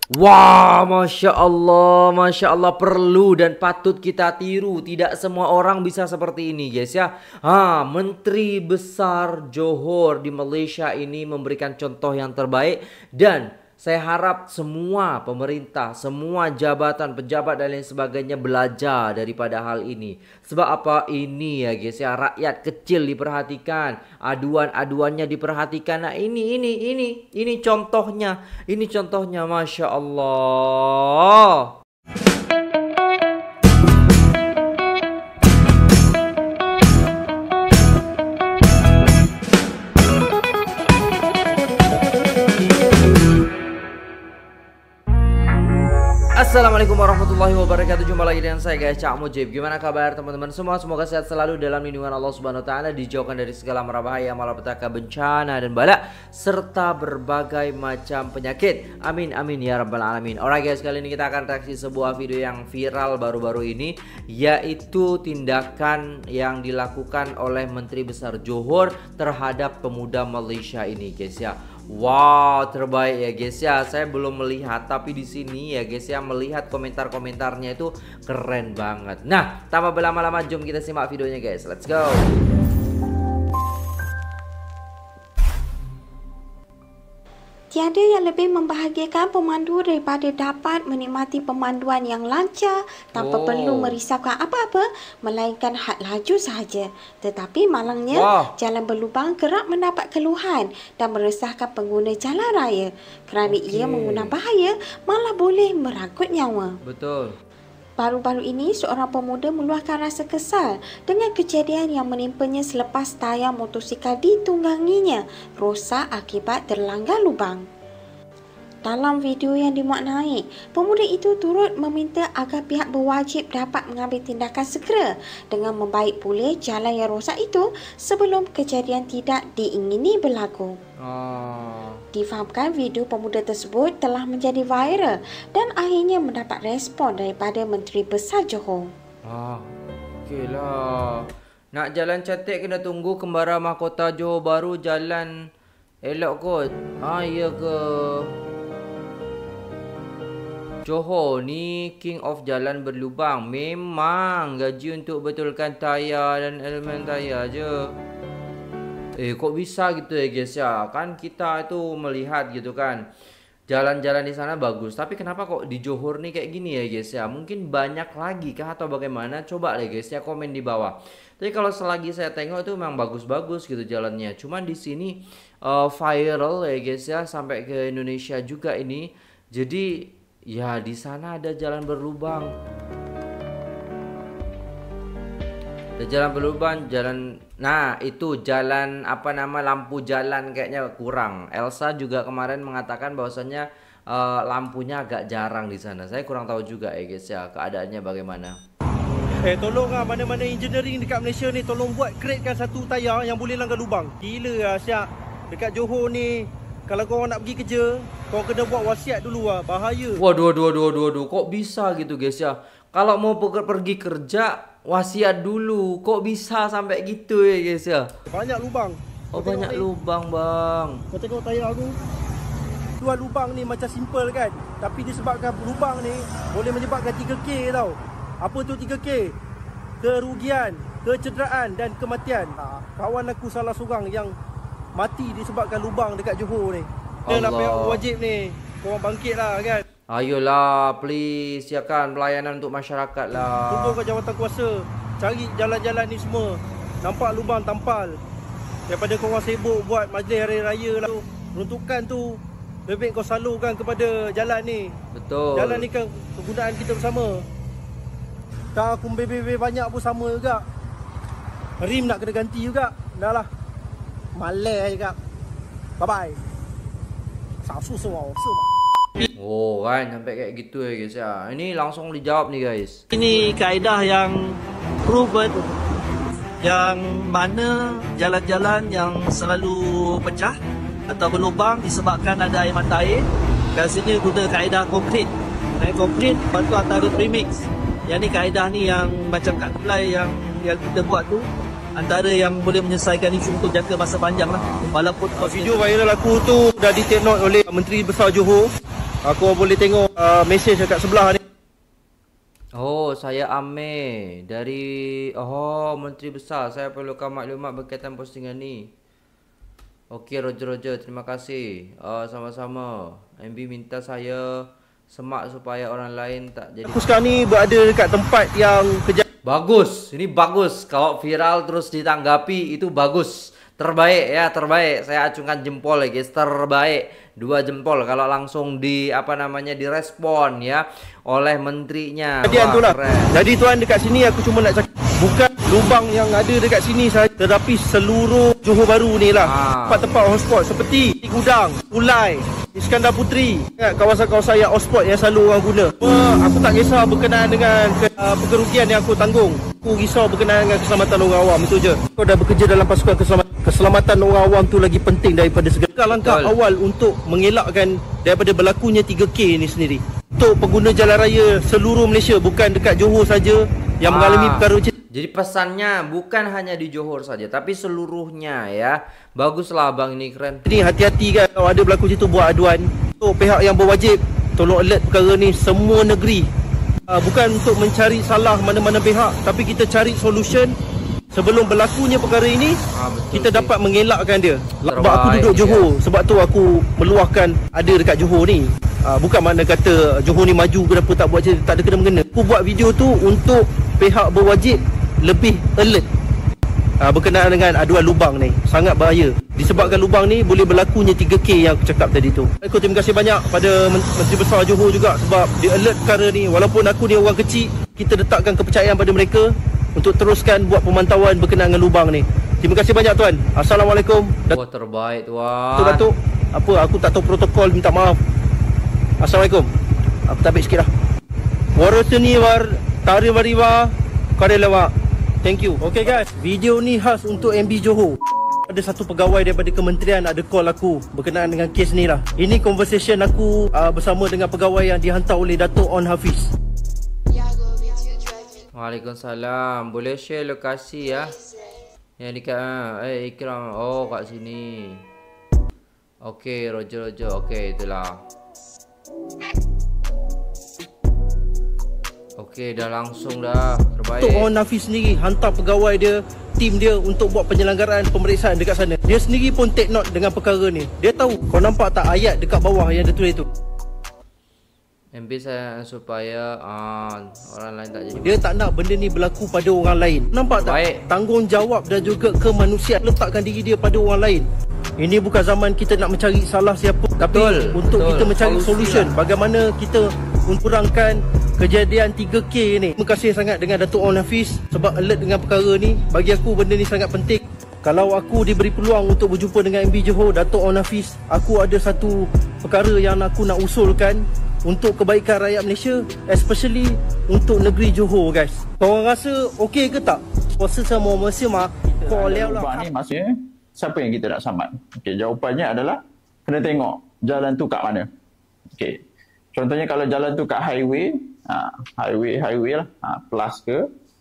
Wah, Masya Allah, perlu dan patut kita tiru. Tidak semua orang bisa seperti ini, guys ya. Menteri Besar Johor di Malaysia ini memberikan contoh yang terbaik. Dan saya harap semua pemerintah, semua jabatan, pejabat dan lain sebagainya belajar daripada hal ini. Sebab apa ini ya guys ya, rakyat kecil diperhatikan, aduan-aduannya diperhatikan. Nah ini contohnya, Masya Allah. Assalamualaikum warahmatullahi wabarakatuh. Jumpa lagi dengan saya guys, Cak Mujib. Gimana kabar teman-teman semua? Semoga sehat selalu dalam lindungan Allah Subhanahu wa taala, dijauhkan dari segala mara bahaya, malapetaka, bencana dan bala serta berbagai macam penyakit. Amin amin ya rabbal alamin. Alright guys, kali ini kita akan reaksi sebuah video yang viral baru-baru ini, yaitu tindakan yang dilakukan oleh Menteri Besar Johor terhadap pemuda Malaysia ini guys ya. Wow, terbaik ya guys ya. Saya belum melihat, tapi di sini ya guys ya, melihat komentar-komentarnya itu keren banget. Nah, tanpa berlama-lama jom kita simak videonya guys. Let's go. Tiada yang lebih membahagiakan pemandu daripada dapat menikmati pemanduan yang lancar tanpa perlu merisaukan apa-apa melainkan had laju sahaja. Tetapi malangnya jalan berlubang kerap mendapat keluhan dan meresahkan pengguna jalan raya kerana ia mengundang bahaya, malah boleh merangkut nyawa. Betul. Baru-baru ini, seorang pemuda meluahkan rasa kesal dengan kejadian yang menimpanya selepas tayar motosikal ditungganginya rosak akibat terlanggar lubang. Dalam video yang dimuat pemuda itu turut meminta agar pihak berwajib dapat mengambil tindakan segera dengan membaik pulih jalan yang rosak itu sebelum kejadian tidak diingini berlaku. Difahamkan video pemuda tersebut telah menjadi viral dan akhirnya mendapat respon daripada Menteri Besar Johor. Okeylah. Nak jalan cantik kena tunggu kembara mahkota Johor Bahru jalan elok kot. Ya ke? Johor ni king of jalan berlubang. Memang gaji untuk betulkan tayar dan elemen tayar je. Kok bisa gitu ya guys ya? Kan kita itu melihat gitu kan, jalan-jalan di sana bagus, tapi kenapa kok di Johor nih kayak gini ya guys ya? Mungkin banyak lagi kah atau bagaimana? Coba deh guys ya komen di bawah. Tapi kalau selagi saya tengok itu memang bagus-bagus gitu jalannya. Cuman di sini viral ya guys ya, sampai ke Indonesia juga ini. Jadi ya di sana ada jalan berlubang. Ada jalan berlubang, jalan. Nah, itu jalan lampu jalan kayaknya kurang. Elsa juga kemarin mengatakan bahwasannya lampunya agak jarang di sana. Saya kurang tahu juga ya guys ya keadaannya bagaimana. Tolong mana-mana engineering dekat Malaysia ni tolong buat createkan satu tayar yang boleh langgar lubang. Gila Syak. Dekat Johor ni kalau korang nak pergi kerja, korang kena buat wasiat dulu bahaya. Waduh, kok bisa gitu guys ya? Kalau mau pergi kerja wasiat dulu. Kok bisa sampai gitu ya guys ya? Banyak lubang. Banyak lubang bang. Kau tengok tayar aku. Dua lubang ni macam simple kan, tapi disebabkan lubang ni boleh menyebabkan 3K tau. Apa tu 3K? Kerugian, kecederaan dan kematian. Kawan aku salah seorang yang mati disebabkan lubang dekat Johor ni. Kita nak pihak wajib ni, korang bangkit lah kan. Ayolah please ya kan, pelayanan untuk masyarakat lah. Tunggu ke jawatan kuasa, cari jalan-jalan ni semua. Nampak lubang tampal. Daripada korang sibuk buat majlis hari raya lah, peruntukan tu lebih kau salurkan kepada jalan ni. Betul. Jalan ni kan kegunaan kita bersama. Tak aku bebe banyak pun sama juga. Rim nak kena ganti juga. Dah lah, malas juga. Bye bye. Sasu semua. Kan sampai kayak gitu ya guys ya. Ini langsung dijawab nih guys. Ini kaedah yang proven, yang mana jalan-jalan yang selalu pecah atau berlubang disebabkan ada air mata air, biasanya guna kaedah konkrit. Konkrit lepas tu antara premix. Yang ni kaedah ni yang macam kat Kulai yang kita buat tu, antara yang boleh menyelesaikan isu untuk jangka masa panjang lah. Walaupun video viral aku tu dah di take note oleh Menteri Besar Johor. Aku boleh tengok mesej dekat sebelah ni. Oh, saya Ame dari Menteri Besar. Saya perlukan maklumat berkaitan postingan ni. Okey, Roger, terima kasih. Sama-sama. MB minta saya semak supaya orang lain tak jadi. Aku sekarang ni berada dekat tempat yang Bagus, ini bagus. Kalau viral terus ditanggapi itu bagus. Terbaik ya, terbaik. Saya acungkan jempol ya guys, terbaik. 2 jempol kalau langsung direspon ya oleh menterinya. kejadian tu lah. Keren. Jadi tuan, dekat sini aku cuma nak cakap, bukan lubang yang ada dekat sini saja, tetapi seluruh Johor Bahru ni lah. Tempat-tempat hotspot seperti Gudang, Ulai, Iskandar Puteri, kawasan-kawasan yang hotspot yang selalu orang guna. Aku tak kisah berkenaan dengan kerugian yang aku tanggung. Aku risau berkenaan dengan keselamatan orang awam, itu je. Kau dah bekerja dalam pasukan keselamatan orang awam tu lagi penting daripada segala langkah awal untuk mengelakkan daripada berlakunya 3K ni sendiri. Untuk pengguna jalan raya seluruh Malaysia, bukan dekat Johor saja yang mengalami perkara macam. Jadi pesannya bukan hanya di Johor saja, tapi seluruhnya ya. Baguslah abang ini, keren. Jadi hati-hati kan kalau ada berlaku macam tu, buat aduan. Untuk pihak yang berwajib, tolong alert perkara ni semua negeri. Bukan untuk mencari salah mana-mana pihak, tapi kita cari solution sebelum berlakunya perkara ini. Kita dapat mengelakkan dia. Sebab aku duduk Johor, sebab tu aku meluahkan ada dekat Johor ni. Bukan makna kata Johor ni maju kenapa tak buat macam, tak ada kena-mengena. Aku buat video tu untuk pihak berwajib lebih alert berkenaan dengan aduan lubang ni. Sangat bahaya. Disebabkan lubang ni boleh berlakunya 3K yang aku cakap tadi tu. Aku terima kasih banyak pada Menteri Besar Johor juga sebab dia alert perkara ni. Walaupun aku ni orang kecil, kita letakkan kepercayaan pada mereka untuk teruskan buat pemantauan berkenaan dengan lubang ni. Terima kasih banyak tuan. Assalamualaikum. Wah, terbaik tuan. Datuk, apa aku tak tahu protokol, minta maaf. Assalamualaikum. Aku tabik sikit lah. Warasani war tarivariwa karelawa. Thank you. Okay guys, video ni khas untuk MB Johor. Ada satu pegawai daripada kementerian ada call aku berkenaan dengan kes ni lah. Ini conversation aku bersama dengan pegawai yang dihantar oleh Datuk On Hafiz. Waalaikumsalam. Boleh share lokasi ya? Yang dekat Ikram. Oh, kat sini. Okey, Roger. Okey, itulah. Okey, dah langsung dah. Terbaik. Datuk On Hafiz sendiri hantar pegawai dia, tim dia untuk buat penyelenggaraan pemeriksaan dekat sana. Dia sendiri pun take note dengan perkara ni. Dia tahu. Kau nampak tak ayat dekat bawah yang ada tulis tu? MB saya supaya orang lain tak jadi. Dia tak nak benda ni berlaku pada orang lain. Nampak tak? Baik. Tanggungjawab dan juga kemanusiaan, letakkan diri dia pada orang lain. Ini bukan zaman kita nak mencari salah siapa, tapi untuk kita mencari solution bagaimana kita kurangkan kejadian 3K ni. Terima kasih sangat dengan Datuk On Hafiz sebab alert dengan perkara ni. Bagi aku benda ni sangat penting. Kalau aku diberi peluang untuk berjumpa dengan MB Johor, Datuk On Hafiz, aku ada satu perkara yang aku nak usulkan untuk kebaikan rakyat Malaysia, especially untuk negeri Johor guys. Korang rasa okey ke tak? Rasa semua mesti kau lihat lah. Lubang ni maksudnya siapa yang kita nak selamat? Okey, jawapannya adalah kena tengok jalan tu kat mana. Okey. Contohnya kalau jalan tu kat highway, highway lah, plus ke,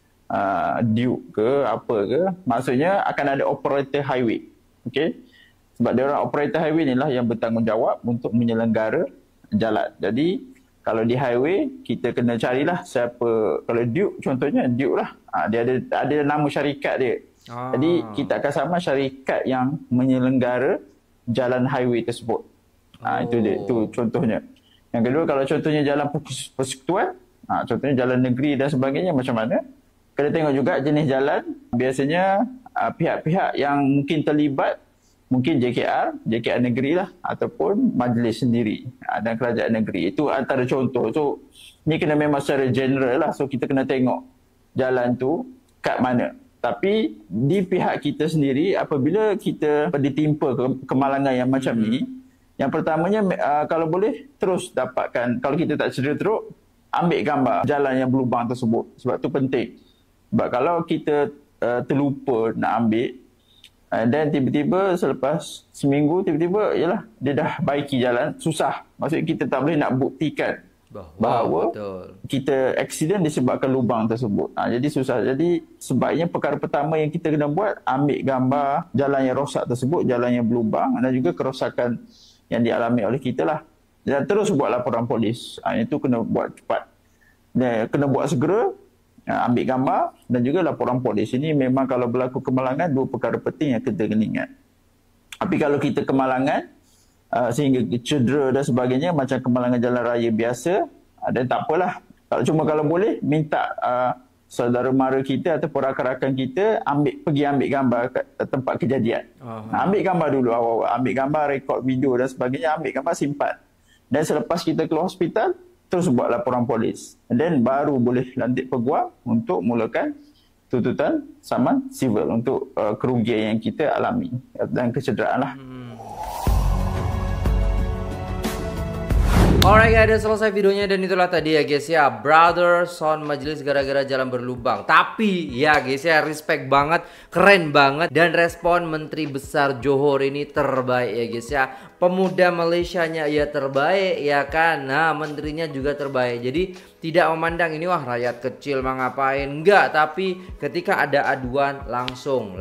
Duke ke, apa ke, maksudnya akan ada operator highway. Okey. Sebab dia orang operator highway ni lah yang bertanggungjawab untuk menyelenggara jalan. Jadi kalau di highway kita kena carilah siapa. Kalau Duke contohnya, Duke lah, dia ada nama syarikat dia. Jadi kita akan sama syarikat yang menyelenggara jalan highway tersebut. Itu dia, itu contohnya. Yang kedua, kalau contohnya jalan persekutuan, contohnya jalan negeri dan sebagainya, macam mana? Kena tengok juga jenis jalan. Biasanya pihak-pihak yang mungkin terlibat, mungkin JKR negeri lah, ataupun majlis sendiri dan kerajaan negeri. Itu antara contoh. So ni kena memang secara general lah. So kita kena tengok jalan tu kat mana. Tapi di pihak kita sendiri, apabila kita ditimpa kemalangan yang macam ni, yang pertamanya kalau boleh terus dapatkan, kalau kita tak sedia teruk, ambil gambar jalan yang berlubang tersebut. Sebab tu penting. Sebab kalau kita terlupa nak ambil, dan tiba-tiba selepas seminggu, tiba-tiba yalah dia dah baiki jalan, susah. Maksudnya kita tak boleh nak buktikan bahawa kita accident disebabkan lubang tersebut. Jadi susah. Jadi sebaiknya perkara pertama yang kita kena buat, ambil gambar jalan yang rosak tersebut, jalan yang berlubang, dan juga kerosakan yang dialami oleh kita lah. dan terus buat laporan polis. Itu kena buat cepat. Kena buat segera, ambil gambar dan juga laporan polis. Ini memang kalau berlaku kemalangan, dua perkara penting yang kita kena ingat. Tapi kalau kita kemalangan sehingga cedera dan sebagainya macam kemalangan jalan raya biasa, dan tak apalah. Kalau boleh minta saudara mara kita atau rakan-rakan kita pergi ambil gambar kat tempat kejadian. Ambil gambar dulu awal-awal. Ambil gambar, rekod video dan sebagainya. Ambil gambar, simpan. Dan selepas kita keluar hospital, terus buat laporan polis. Dan baru boleh lantik peguam untuk mulakan tuntutan saman sivil untuk kerugian yang kita alami dan kecederaan lah. Alright guys, udah selesai videonya dan itulah tadi ya guys ya, brother son majelis gara-gara jalan berlubang. Tapi ya guys ya, respect banget, keren banget, dan respon Menteri Besar Johor ini terbaik ya guys ya. Pemuda Malaysianya ya terbaik ya kan. Nah, menterinya juga terbaik. Jadi tidak memandang ini wah rakyat kecil mah ngapain, enggak, tapi ketika ada aduan langsung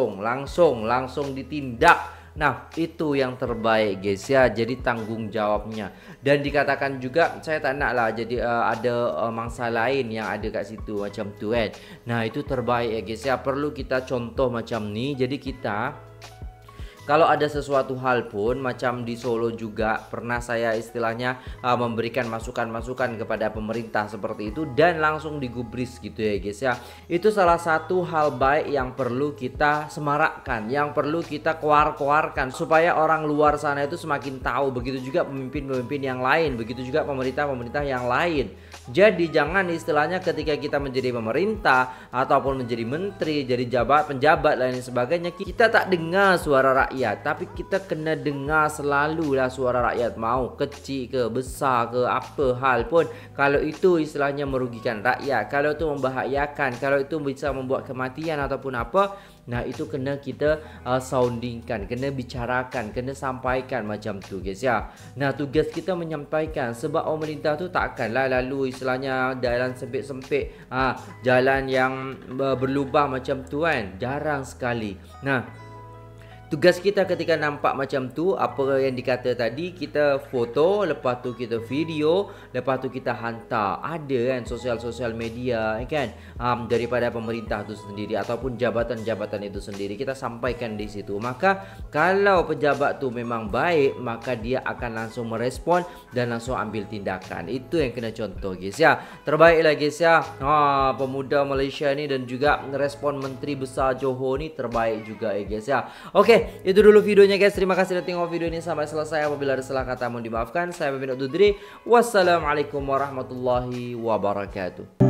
ditindak. Nah, itu yang terbaik guys ya. Jadi tanggung jawabnya. Dan dikatakan juga, saya tak nak lah jadi ada mangsa lain yang ada kat situ macam tu kan. Nah, itu terbaik ya guys ya. Perlu kita contoh macam ni. Jadi kita kalau ada sesuatu hal pun, macam di Solo juga pernah saya istilahnya memberikan masukan-masukan kepada pemerintah seperti itu, dan langsung digubris gitu ya guys ya. Itu salah satu hal baik yang perlu kita semarakkan, yang perlu kita keluarkan supaya orang luar sana itu semakin tahu. Begitu juga pemimpin-pemimpin yang lain, begitu juga pemerintah-pemerintah yang lain. Jadi jangan istilahnya ketika kita menjadi pemerintah ataupun menjadi menteri, jadi penjabat lain sebagainya, kita tak dengar suara rakyat, tapi kita kena dengar selalu lah suara rakyat, mau kecil ke besar ke apa hal pun. Kalau itu istilahnya merugikan rakyat, kalau itu membahayakan, kalau itu bisa membuat kematian ataupun apa, nah itu kena kita soundingkan, kena bicarakan, kena sampaikan macam tu guys ya. Nah, tugas kita menyampaikan, sebab pemerintah tu takkanlah lalu istilahnya jalan sempit-sempit, jalan yang berlubang macam tu kan, jarang sekali. Nah, tugas kita ketika nampak macam tu, apa yang dikata tadi, kita foto, lepas tu kita video, lepas tu kita hantar. Ada kan sosial media kan, daripada pemerintah tu sendiri ataupun jabatan-jabatan itu sendiri, kita sampaikan di situ. Maka kalau pejabat tu memang baik, maka dia akan langsung merespon dan langsung ambil tindakan. Itu yang kena contoh guys ya. Terbaiklah guys ya, pemuda Malaysia ni, dan juga respon Menteri Besar Johor ni terbaik juga ya guys ya. Oke, itu dulu videonya guys. Terima kasih sudah tengok video ini sampai selesai. Apabila ada salah kata mohon dimaafkan. Saya pamit undur diri. Wassalamualaikum warahmatullahi wabarakatuh.